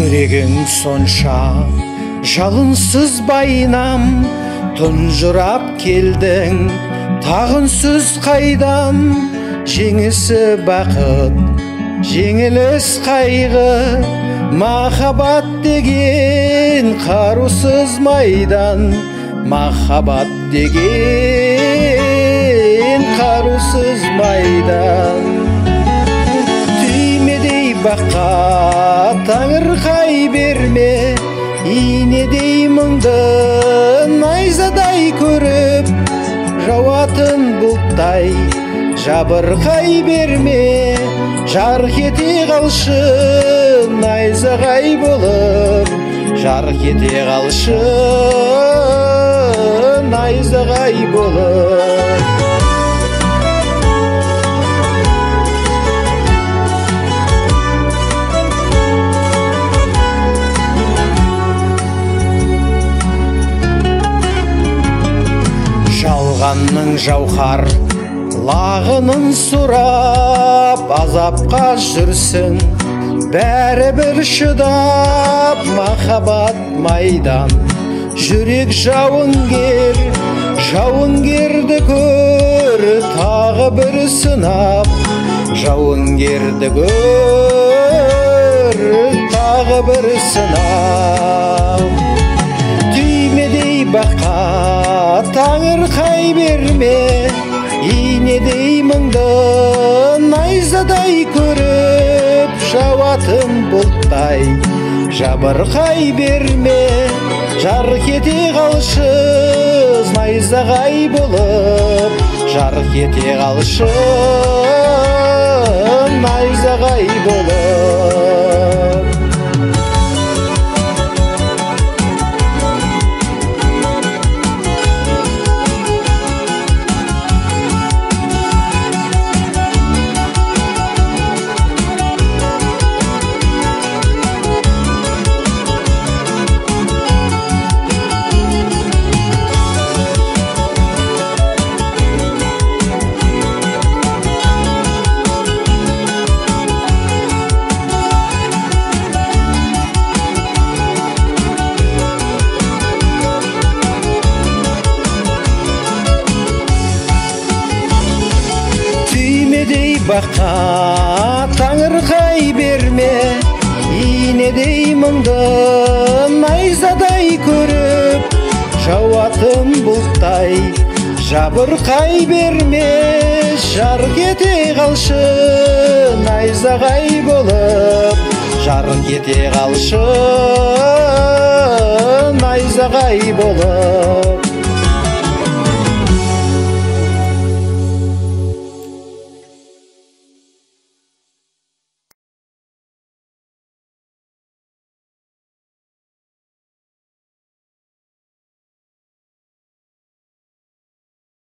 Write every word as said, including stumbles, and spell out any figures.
Жүрегің сонша жалынсыз байнам, тұнжырап келдің тағынсыз қайдан. Жеңісі бақыт, жеңіліс қайғы, махаббат деген қарусыз майдан. Махаббат деген қарусыз майдан. Түймедей баққа таңырқай берме, инедей мұңды найзадай көріп, жауатын бұлттай жабырқай берме. Жарқ ете қалшы найзағай болып, жарқ ете қалшы найзағай болып. Жалғанның жауһар лағынын сұрап, азапқа жүрсің бәрібір шыдап. Махаббат майдан, жүрек жауынгер, жауынгерді көр тағы бір сынап. Жауынгерді көр тағы бір сынап. Түймедей баққа таңырқай берме, инедей мұңды найзадай көріп, жауатын бұлттай жабырқай берме. Жарқ ете қалшы найзағай болып, жарқ ете қалшы найзағай болып. Баққа таңырқай берме, инедей мұңды найзадай көріп, жауатын бұлттай жабырқай берме. Жарқ ете қалшы найзағай болып, жарқ ете қалшы найзағай болып.